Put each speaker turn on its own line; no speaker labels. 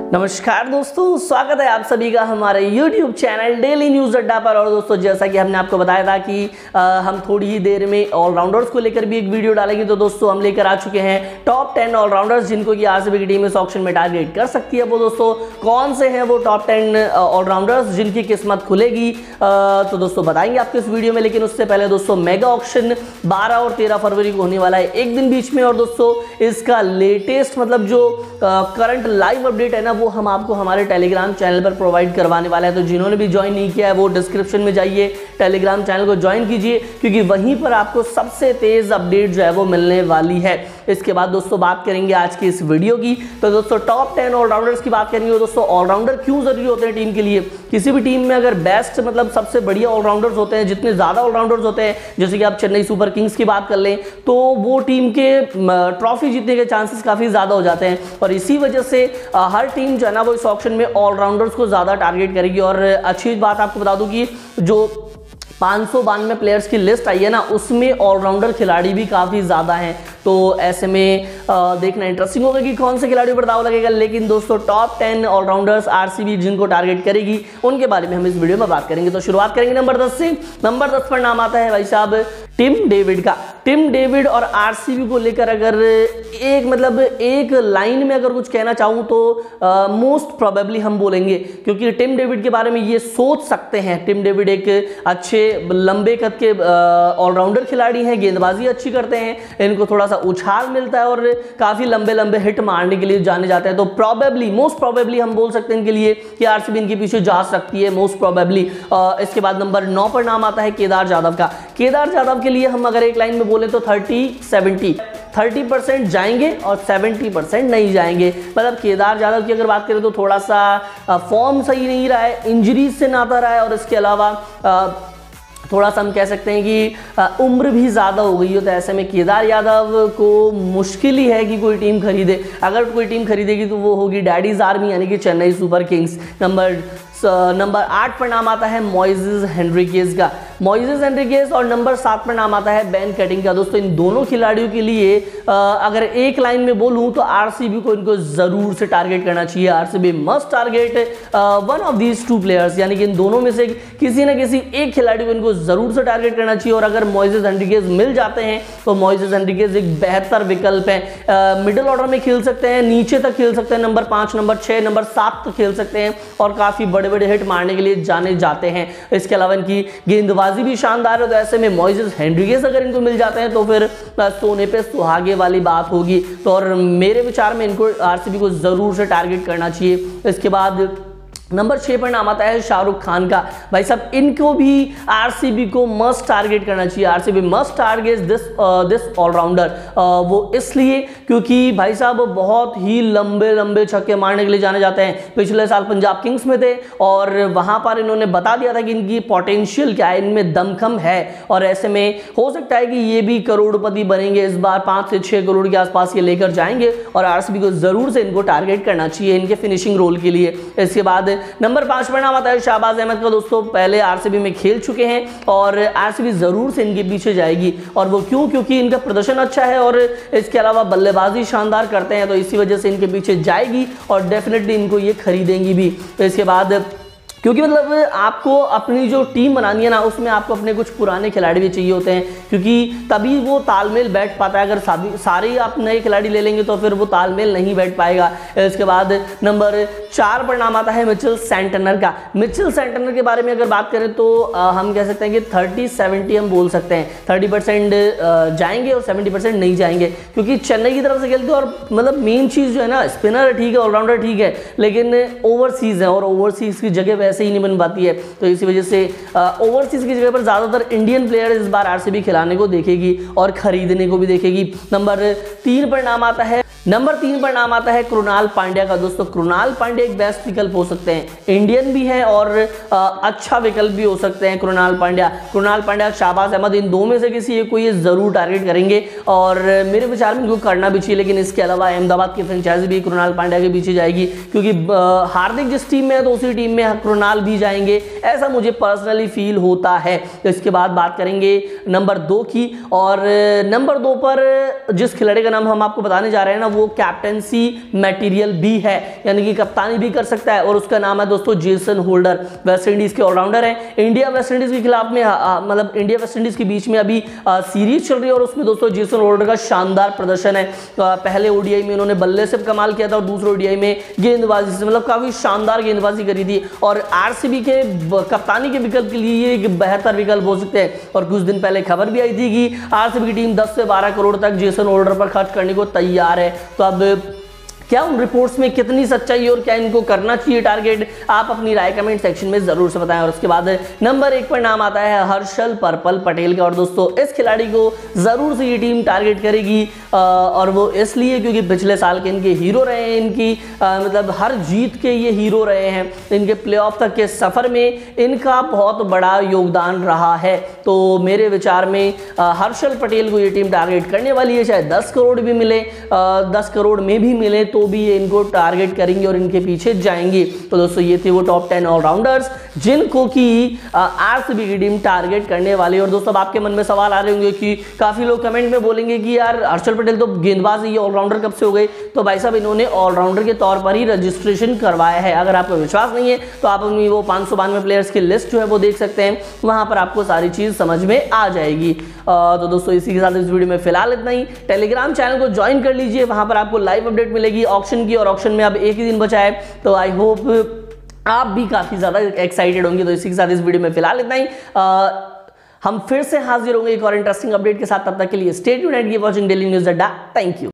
नमस्कार दोस्तों, स्वागत है आप सभी का हमारे YouTube चैनल डेली न्यूज़ अड्डा पर। और दोस्तों, जैसा कि हमने आपको बताया था कि हम थोड़ी ही देर में ऑलराउंडर्स को लेकर भी एक वीडियो डालेंगे। तो दोस्तों, हम लेकर आ चुके हैं टॉप 10 ऑलराउंडर्स जिनको कि आरसीबी की टीम इस ऑक्शन में टारगेट कर सकती है। वो दोस्तों कौन से हैं वो टॉप 10 ऑलराउंडर्स जिनकी किस्मत खुलेगी, तो दोस्तों बताएंगे आपको इस वीडियो में। लेकिन उससे पहले दोस्तों, मेगा ऑक्शन 12 और 13 फरवरी को होने वाला है, एक दिन बीच में। और दोस्तों, इसका लेटेस्ट मतलब जो करंट लाइव अपडेट है ना, वो हम आपको हमारे टेलीग्राम चैनल पर प्रोवाइड करवाने वाला है। तो जिन्होंने भी ज्वाइन नहीं किया है वो डिस्क्रिप्शन में जाइए, टेलीग्राम चैनल को ज्वाइन कीजिए, क्योंकि वहीं पर आपको सबसे तेज अपडेट जो है वो मिलने वाली है। इसके बाद दोस्तों बात करेंगे आज की इस वीडियो की। तो दोस्तों, टॉप 10 ऑलराउंडर्स की बात करेंगे। दोस्तों, ऑलराउंडर क्यों जरूरी होते हैं टीम के लिए? किसी भी टीम में अगर बेस्ट मतलब सबसे बढ़िया ऑलराउंडर्स होते हैं, जितने ज्यादा ऑलराउंडर्स होते हैं, जैसे कि आप चेन्नई सुपर किंग्स की बात कर लें, तो वो टीम के ट्रॉफी जीतने के चांसेस काफी ज्यादा हो जाते हैं। और इसी वजह से हर टीम जो है ना वो इस ऑक्शन में ऑलराउंडर्स को ज्यादा टारगेट करेगी। और अच्छी बात आपको बता दूं कि जो 592 प्लेयर्स की लिस्ट आई है ना, उसमें ऑलराउंडर खिलाड़ी भी काफ़ी ज़्यादा हैं। तो ऐसे में देखना इंटरेस्टिंग होगा कि कौन से खिलाड़ियों पर दाव लगेगा। लेकिन दोस्तों, टॉप 10 ऑलराउंडर्स आरसीबी जिनको टारगेट करेगी, उनके बारे में हम इस वीडियो में बात करेंगे। तो शुरुआत करेंगे नंबर 10 से। नंबर 10 पर नाम आता है भाई साहब टिम डेविड का। टिम डेविड और आरसीबी को लेकर अगर एक लाइन में अगर कुछ कहना चाहूँ तो मोस्ट प्रोबेबली हम बोलेंगे, क्योंकि टिम डेविड के बारे में ये सोच सकते हैं। टिम डेविड एक अच्छे लंबे कद के ऑलराउंडर खिलाड़ी हैं, गेंदबाजी अच्छी करते हैं, इनको थोड़ा सा उछाल मिलता है और काफी लंबे लंबे हिट मारने के लिए जाने जाते हैं। तो प्रोबेबली मोस्ट प्रोबेबली हम बोल सकते हैं इनके लिए कि आरसीबी इनके पीछे जा सकती है, मोस्ट प्रोबेबली। इसके बाद नंबर 9 पर नाम आता है केदार जाधव का। केदार जाधव के लिए हम अगर एक लाइन में बोले तो 30% जाएंगे और 70% नहीं जाएंगे। मतलब केदार जाधव की अगर बात करें तो थोड़ा सा फॉर्म सही नहीं रहा है, इंजरीज से नाता रहा है, और इसके अलावा थोड़ा सा हम कह सकते हैं कि उम्र भी ज़्यादा हो गई हो। तो ऐसे में केदार यादव को मुश्किल ही है कि कोई टीम खरीदे। अगर कोई टीम खरीदेगी तो वो होगी डैडीज आर्मी, यानी कि चेन्नई सुपर किंग्स। नंबर 8 पर नाम आता है मोइसेस हेनरिकेज का। Moises Henriques. और नंबर 7 पर नाम आता है बेन कटिंग का। दोस्तों, इन दोनों खिलाड़ियों के लिए अगर एक लाइन में बोलूं तो आरसीबी को इनको जरूर से टारगेट करना चाहिए। RCB must target one of these two players, यानी कि इन दोनों में से किसी न किसी एक खिलाड़ी को इनको जरूर से टारगेट करना चाहिए। और अगर मोइसेस हेनरिकेज मिल जाते हैं तो मोइसेस हेनरिकेज एक बेहतर विकल्प है। मिडिल ऑर्डर में खेल सकते हैं, नीचे तक खेल सकते हैं, नंबर 5, नंबर 6, नंबर 7 तक खेल सकते हैं, और काफी बड़े बड़े हिट मारने के लिए जाने जाते हैं। इसके अलावा इनकी गेंदबाजी भी शानदार है। तो ऐसे में मोइसेस हेनरिकेज अगर इनको मिल जाते हैं तो फिर सोने पे सुहागे वाली बात होगी। तो और मेरे विचार में इनको आरसीबी को जरूर से टारगेट करना चाहिए। इसके बाद नंबर 6 पर नाम आता है शाहरुख खान का। भाई साहब, इनको भी आरसीबी को मस्ट टारगेट करना चाहिए। RCB must target this allrounder. वो इसलिए क्योंकि भाई साहब बहुत ही लंबे लंबे छक्के मारने के लिए जाने जाते हैं। पिछले साल पंजाब किंग्स में थे और वहां पर इन्होंने बता दिया था कि इनकी पोटेंशियल क्या है, इनमें दमखम है। और ऐसे में हो सकता है कि ये भी करोड़पति बनेंगे इस बार, 5 से 6 करोड़ के आसपास ये लेकर जाएंगे। और आरसीबी को जरूर से इनको टारगेट करना चाहिए इनके फिनिशिंग रोल के लिए। इसके बाद नंबर 5 पर नाम आता है शाहबाज अहमद का। दोस्तों, पहले आरसीबी में खेल चुके हैं और आरसीबी जरूर से इनके पीछे जाएगी। और वो क्यों? क्योंकि इनका प्रदर्शन अच्छा है और इसके अलावा बल्लेबाजी शानदार करते हैं। तो इसी वजह से इनके पीछे जाएगी और डेफिनेटली इनको ये खरीदेंगी भी। तो इसके बाद क्योंकि मतलब आपको अपनी जो टीम बनानी है ना, उसमें आपको अपने कुछ पुराने खिलाड़ी भी चाहिए होते हैं, क्योंकि तभी वो तालमेल बैठ पाता है। अगर सारे आप नए खिलाड़ी ले लेंगे तो फिर वो तालमेल नहीं बैठ पाएगा। इसके बाद नंबर 4 पर नाम आता है मिचेल सेंटनर का। मिचेल सेंटनर के बारे में अगर बात करें तो हम कह सकते हैं कि 30-70 हम बोल सकते हैं। 30% जाएंगे और 70% नहीं जाएंगे, क्योंकि चेन्नई की तरफ से खेलते हैं। और मतलब मेन चीज़ जो है ना, स्पिनर ठीक है, ऑलराउंडर ठीक है, लेकिन ओवरसीज है और ओवरसीज की जगह ऐसे ही नहीं बन पाती है। तो इसी वजह से ओवरसीज की जगह पर ज्यादातर इंडियन प्लेयर इस बार आरसीबी खिलाने को देखेगी और खरीदने को भी देखेगी। नंबर 3 पर नाम आता है कृणाल पांड्या का। दोस्तों, कृणाल पांड्या एक बेस्ट विकल्प हो सकते हैं, इंडियन भी है और अच्छा विकल्प भी हो सकते हैं कृणाल पांड्या, शाहबाज अहमद, इन दो में से किसी एक को ये जरूर टारगेट करेंगे। और मेरे विचार में इनको करना भी चाहिए। लेकिन इसके अलावा अहमदाबाद की फ्रेंचाइजी भी कृणाल पांड्या के पीछे जाएगी, क्योंकि हार्दिक जिस टीम में है तो उसी टीम में कृणाल भी जाएंगे, ऐसा मुझे पर्सनली फील होता है। इसके बाद बात करेंगे नंबर 2 की। और नंबर 2 पर जिस खिलाड़ी का नाम हम आपको बताने जा रहे हैं ना, वो कैप्टनसी मटेरियल भी है, यानी कि कप्तानी भी कर सकता है, और उसका नाम है दोस्तों जेसन होल्डर। वेस्ट इंडीज के ऑलराउंडर हैं। इंडिया वेस्ट इंडीज के खिलाफ में मतलब इंडिया वेस्ट इंडीज के बीच में अभी सीरीज चल रही है, और उसमें दोस्तों जेसन होल्डर का शानदार प्रदर्शन है। पहले ओडीआई में उन्होंने बल्ले से कमाल किया था, और दूसरे ओडीआई में गेंदबाजी से मतलब काफी शानदार गेंदबाजी करी थी, और आरसीबी के कप्तानी के विकल्प के लिए ये एक बेहतर विकल्प हो सकते हैं। और कुछ दिन पहले खबर भी आई थी कि आरसीबी की टीम 10 से 12 करोड़ तक जेसन होल्डर पर खर्च करने को तैयार है। तो अब क्या उन रिपोर्ट्स में कितनी सच्चाई है और क्या इनको करना चाहिए टारगेट, आप अपनी राय कमेंट सेक्शन में जरूर से बताएं। और उसके बाद नंबर 1 पर नाम आता है हर्षल पर्पल पटेल का, और दोस्तों इस खिलाड़ी को जरूर से ये टीम टारगेट करेगी, और वो इसलिए क्योंकि पिछले साल के इनके हीरो रहे हैं, इनकी मतलब हर जीत के ये हीरो रहे हैं, इनके प्लेऑफ तक के सफर में इनका बहुत बड़ा योगदान रहा है। तो मेरे विचार में हर्षल पटेल को ये टीम टारगेट करने वाली है, चाहे 10 करोड़ भी मिले, 10 करोड़ में भी मिले तो भी ये इनको टारगेट करेंगे और इनके पीछे जाएंगे। तो दोस्तों ये थे वो टॉप 10 ऑलराउंडर्स जिनको कि आरसीबी की टीम टारगेट करने वाली है। और दोस्तों अब आपके मन में सवाल आ रहे होंगे कि काफी लोग कमेंट में बोलेंगे कि यार हर्षल पटेल तो गेंदबाज है, ये ऑलराउंडर कब से हो गए? तो भाई साहब इन्होंने ऑलराउंडर के तौर पर ही रजिस्ट्रेशन करवाया है। अगर आपको विश्वास नहीं है तो आप अपनी वो 592 प्लेयर्स की लिस्ट जो है वो देख सकते हैं, वहां पर आपको सारी चीज समझ में आ जाएगी। तो दोस्तों इसी के साथ इस वीडियो में फिलहाल इतना ही। टेलीग्राम चैनल को ज्वाइन कर लीजिए, वहां पर आपको लाइव अपडेट मिलेगी ऑक्शन की, और ऑक्शन में अब एक ही दिन बचा है, तो आई होप आप भी काफी ज्यादा एक्साइटेड होंगे। तो इसी के साथ इस वीडियो में फिलहाल इतना ही। हम फिर से हाजिर होंगे एक और इंटरेस्टिंग अपडेट के साथ, तब तक के लिए stay tuned and keep watching daily news Adda. Thank you.